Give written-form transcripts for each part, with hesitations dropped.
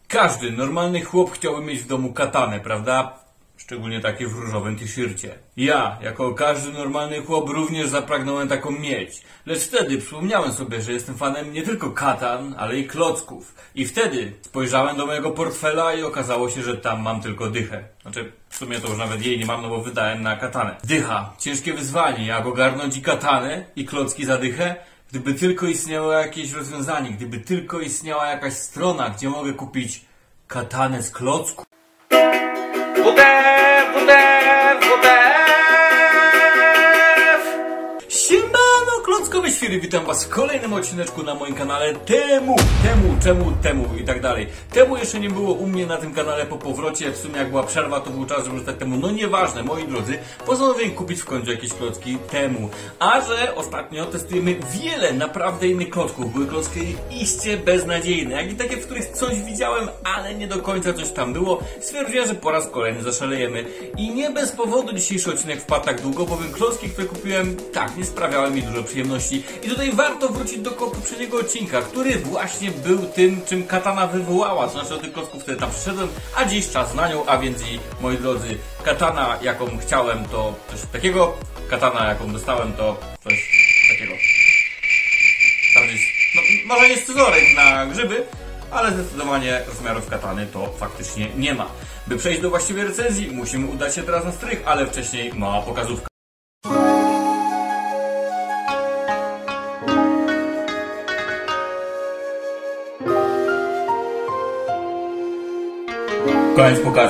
Każdy normalny chłop chciałby mieć w domu katanę, prawda? Szczególnie takie w różowym t-shircie. Ja, jako każdy normalny chłop, również zapragnąłem taką mieć. Lecz wtedy przypomniałem sobie, że jestem fanem nie tylko katan, ale i klocków. I wtedy spojrzałem do mojego portfela i okazało się, że tam mam tylko dychę. Znaczy, w sumie to już nawet jej nie mam, no bo wydałem na katanę. Dycha. Ciężkie wyzwanie, jak ogarnąć i katanę, i klocki za dychę. Gdyby tylko istniało jakieś rozwiązanie, gdyby tylko istniała jakaś strona, gdzie mogę kupić katanę z klocku. Siemano, klockowe świry, witam was w kolejnym odcineczku na moim kanale. Czemu i tak dalej. Temu jeszcze nie było u mnie na tym kanale po powrocie. W sumie jak była przerwa, to był czas, żeby stać temu. No nieważne, moi drodzy, postanowiłem kupić w końcu jakieś klocki temu. A że ostatnio testujemy wiele naprawdę innych klocków. Były klocki iście beznadziejne, jak i takie, w których coś widziałem, ale nie do końca coś tam było. Stwierdziłem, że po raz kolejny zaszalejemy. I nie bez powodu dzisiejszy odcinek wpadł tak długo, bowiem klocki, które kupiłem, tak, nie sprawiały mi dużo przyjemności. I tutaj warto wrócić do poprzedniego odcinka, który właśnie był tym, czym katana wywołała. To znaczy do tych klocków wtedy tam przyszedłem, a dziś czas na nią, a więc i, moi drodzy, katana, jaką chciałem, to coś takiego. Katana, jaką dostałem, to coś takiego. Tam jest, no, może jest scyzorek na grzyby, ale zdecydowanie rozmiarów katany to faktycznie nie ma. By przejść do właściwej recenzji, musimy udać się teraz na strych, ale wcześniej mała pokazówka. Koniec pokazu.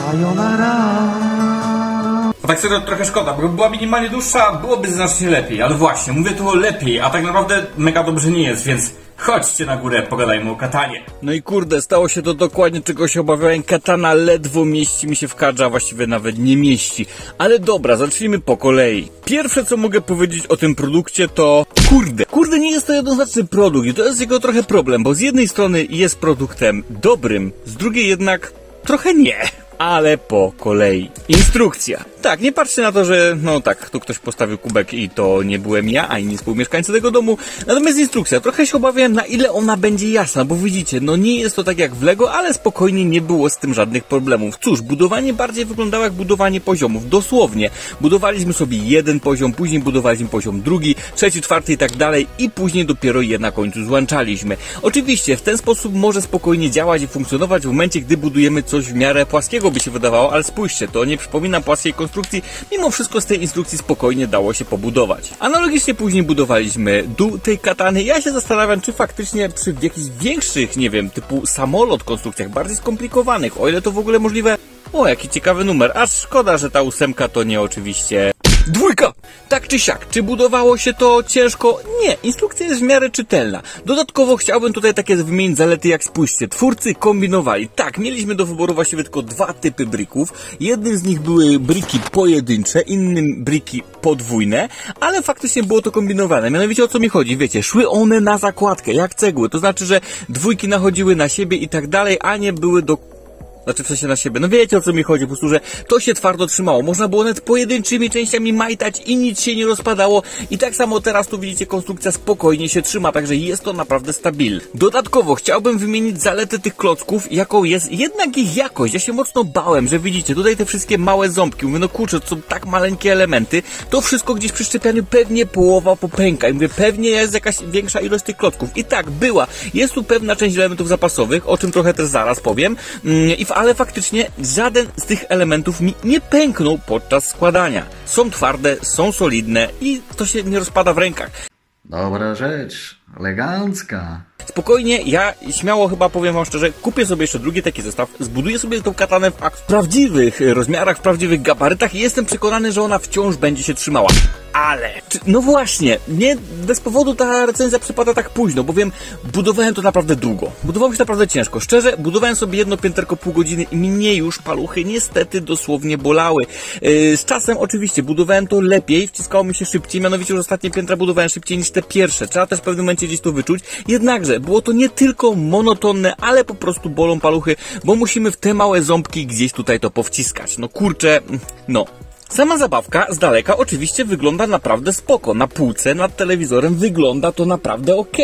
A tak serio trochę szkoda, bo była minimalnie dłuższa, byłoby znacznie lepiej. Ale właśnie, mówię tu lepiej, a tak naprawdę mega dobrze nie jest, więc chodźcie na górę, pogadajmy o katanie. No i kurde, stało się to dokładnie, czego się obawiałem. Katana ledwo mieści mi się w kadrze, a właściwie nawet nie mieści. Ale dobra, zacznijmy po kolei. Pierwsze, co mogę powiedzieć o tym produkcie, to Kurde, nie jest to jednoznaczny produkt i to jest jego trochę problem, bo z jednej strony jest produktem dobrym, z drugiej jednak trochę nie. Ale po kolei. Instrukcja. Tak, nie patrzcie na to, że no tak, tu ktoś postawił kubek i to nie byłem ja, ani nie współmieszkańcy tego domu. Natomiast instrukcja. Trochę się obawiałem, na ile ona będzie jasna, bo widzicie, no nie jest to tak jak w Lego, ale spokojnie nie było z tym żadnych problemów. Cóż, budowanie bardziej wyglądało jak budowanie poziomów. Dosłownie. Budowaliśmy sobie jeden poziom, później budowaliśmy poziom drugi, trzeci, czwarty i tak dalej i później dopiero je na końcu złączaliśmy. Oczywiście w ten sposób może spokojnie działać i funkcjonować w momencie, gdy budujemy coś w miarę płaskiego, by się wydawało, ale spójrzcie, to nie przypomina płaskiej konstrukcji, mimo wszystko z tej instrukcji spokojnie dało się pobudować. Analogicznie później budowaliśmy dół tej katany. Ja się zastanawiam, czy faktycznie przy jakichś większych, nie wiem, typu samolot konstrukcjach, bardziej skomplikowanych, o ile to w ogóle możliwe. O, jaki ciekawy numer, aż szkoda, że ta 8 to nie oczywiście... 2! Tak czy siak, czy budowało się to ciężko? Nie, instrukcja jest w miarę czytelna. Dodatkowo chciałbym tutaj takie wymienić zalety, jak spójrzcie. Twórcy kombinowali. Tak, mieliśmy do wyboru właściwie tylko dwa typy brików. Jednym z nich były briki pojedyncze, innym briki podwójne, ale faktycznie było to kombinowane. Mianowicie o co mi chodzi? Wiecie, szły one na zakładkę, jak cegły. To znaczy, że dwójki nachodziły na siebie i tak dalej, a nie były do... Znaczy w sensie na siebie. No wiecie o co mi chodzi, po prostu, że to się twardo trzymało. Można było nawet pojedynczymi częściami majtać i nic się nie rozpadało. I tak samo teraz tu widzicie, konstrukcja spokojnie się trzyma, także jest to naprawdę stabilne. Dodatkowo chciałbym wymienić zaletę tych klocków, jaką jest jednak ich jakość. Ja się mocno bałem, że widzicie, tutaj te wszystkie małe ząbki. Mówię, no kurczę, to są tak maleńkie elementy. To wszystko gdzieś przy szczepianiu pewnie połowa popęka. I mówię, pewnie jest jakaś większa ilość tych klocków. I tak, była. Jest tu pewna część elementów zapasowych, o czym trochę też zaraz powiem. Ale faktycznie żaden z tych elementów mi nie pęknął podczas składania. Są twarde, są solidne i to się nie rozpada w rękach. Dobra rzecz, elegancka. Spokojnie, ja śmiało chyba powiem wam szczerze, kupię sobie jeszcze drugi taki zestaw, zbuduję sobie tą katanę w prawdziwych rozmiarach, w prawdziwych gabarytach i jestem przekonany, że ona wciąż będzie się trzymała. Ale, no właśnie, nie bez powodu ta recenzja przypada tak późno, bowiem budowałem to naprawdę długo. Budowało się naprawdę ciężko. Szczerze, budowałem sobie jedno pięterko pół godziny i mnie już paluchy niestety dosłownie bolały. Z czasem oczywiście budowałem to lepiej, wciskało mi się szybciej, mianowicie już ostatnie piętra budowałem szybciej niż te pierwsze. Trzeba też w pewnym momencie gdzieś to wyczuć. Jednakże było to nie tylko monotonne, ale po prostu bolą paluchy, bo musimy w te małe ząbki gdzieś tutaj to powciskać. No kurczę, no. Sama zabawka z daleka oczywiście wygląda naprawdę spoko. Na półce nad telewizorem wygląda to naprawdę okej.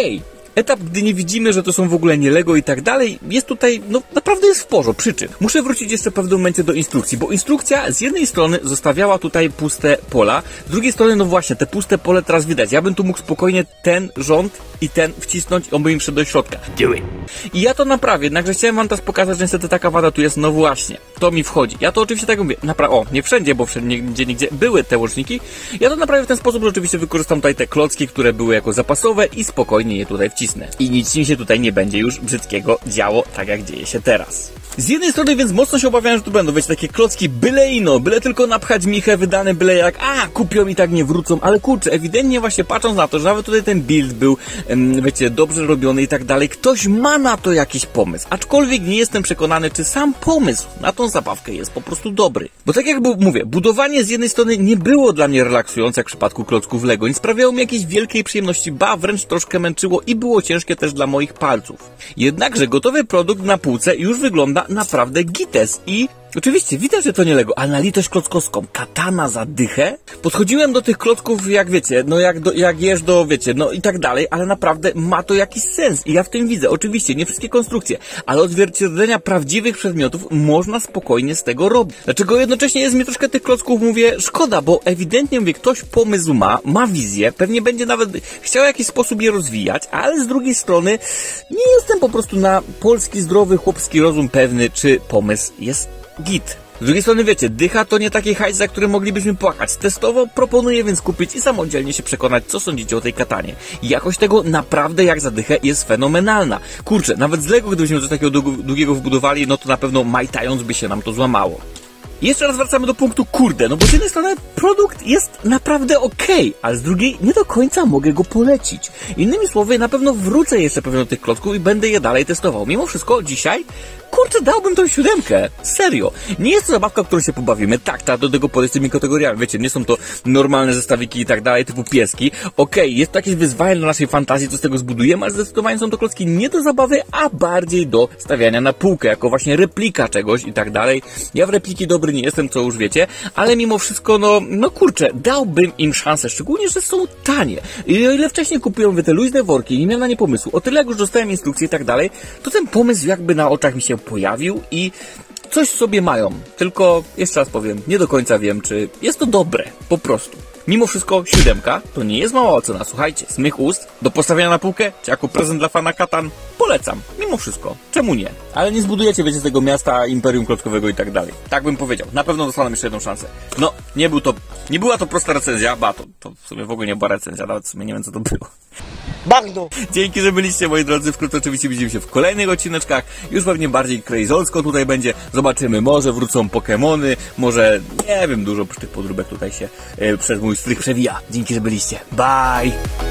Etap, gdy nie widzimy, że to są w ogóle nie Lego i tak dalej, jest tutaj, no naprawdę jest w porządku, przyczyn. Muszę wrócić jeszcze w pewnym momencie do instrukcji, bo instrukcja z jednej strony zostawiała tutaj puste pola, z drugiej strony, no właśnie, te puste pole teraz widać. Ja bym tu mógł spokojnie ten rząd i ten wcisnąć, on by im wszedł do środka. Do it. I ja to naprawię, jednakże chciałem wam teraz pokazać, że niestety taka wada tu jest, no właśnie, to mi wchodzi. Ja to oczywiście tak mówię, nie wszędzie, bo nigdzie były te łączniki. Ja to naprawię w ten sposób, że oczywiście wykorzystam tutaj te klocki, które były jako zapasowe i spokojnie je tutaj wcisnę. I nic mi się tutaj nie będzie już brzydkiego działo, tak jak dzieje się teraz. Z jednej strony więc mocno się obawiałem, że tu będą, wiecie, takie klocki byle tylko napchać michę, wydane byle jak, kupią i tak nie wrócą, ale kurczę, ewidentnie właśnie patrząc na to, że nawet tutaj ten build był, wiecie, dobrze robiony i tak dalej, ktoś ma na to jakiś pomysł, aczkolwiek nie jestem przekonany, czy sam pomysł na tą zabawkę jest po prostu dobry. Bo tak jak mówię, budowanie z jednej strony nie było dla mnie relaksujące jak w przypadku klocków Lego, nie sprawiało mi jakiejś wielkiej przyjemności, wręcz troszkę męczyło i było ciężkie też dla moich palców. Jednakże gotowy produkt na półce już wygląda naprawdę gites i oczywiście widać, że to nie Lego, ale na litość klockowską, katana za dychę. Podchodziłem do tych klocków, jak wiecie, no jak jesz do, wiecie, no i tak dalej, ale naprawdę ma to jakiś sens i ja w tym widzę. Oczywiście nie wszystkie konstrukcje, ale odzwierciedlenia prawdziwych przedmiotów można spokojnie z tego robić. Dlaczego jednocześnie jest mi troszkę tych klocków, mówię, szkoda, bo ewidentnie, mówię, ktoś pomysł ma wizję, pewnie będzie nawet chciał w jakiś sposób je rozwijać, ale z drugiej strony nie jestem po prostu na polski, zdrowy, chłopski rozum pewny, czy pomysł jest git. Z drugiej strony, wiecie, dycha to nie taki hajs, za który moglibyśmy płakać. Testowo proponuję więc kupić i samodzielnie się przekonać, co sądzicie o tej katanie. Jakość tego naprawdę jak za dychę jest fenomenalna. Kurczę, nawet z Lego, gdybyśmy coś takiego długiego wbudowali, no to na pewno majtając by się nam to złamało. I jeszcze raz wracamy do punktu, kurde, no bo z jednej strony produkt jest naprawdę okej, ale z drugiej nie do końca mogę go polecić. Innymi słowy, na pewno wrócę jeszcze pewnie do tych klocków i będę je dalej testował. Mimo wszystko dzisiaj, kurczę, dałbym tą 7. Serio. Nie jest to zabawka, którą się pobawimy. Tak, do tego podejść tymi kategoriami. Wiecie, nie są to normalne zestawiki i tak dalej, typu pieski. Okej, jest to jakieś wyzwanie dla naszej fantazji, co z tego zbudujemy, ale zdecydowanie są to klocki nie do zabawy, a bardziej do stawiania na półkę, jako właśnie replika czegoś i tak dalej. Ja w repliki dobry nie jestem, co już wiecie, ale mimo wszystko, no kurczę, dałbym im szansę, szczególnie, że są tanie. I o ile wcześniej kupiłem te luźne worki i nie miałem na nie pomysłu, o tyle jak już dostałem instrukcje i tak dalej, to ten pomysł jakby na oczach mi się pojawił i coś sobie mają. Tylko, jeszcze raz powiem, nie do końca wiem, czy jest to dobre, po prostu. Mimo wszystko 7 to nie jest mała ocena, słuchajcie, z mych ust do postawienia na półkę, czy jako prezent dla fana Katan, polecam, mimo wszystko, czemu nie? Ale nie zbudujecie, wiecie, z tego miasta, imperium klockowego i tak dalej. Tak bym powiedział, na pewno dostaną jeszcze jedną szansę. No, nie była to prosta recenzja, to w sumie w ogóle nie była recenzja, nawet w sumie nie wiem, co to było. Bagno! Dzięki, że byliście, moi drodzy, wkrótce oczywiście widzimy się w kolejnych odcineczkach, już pewnie bardziej crazolsko tutaj będzie, zobaczymy, może wrócą Pokemony, może, nie wiem, dużo tych podróbek tutaj się przez mój strych przewija. Dzięki, że byliście, bye!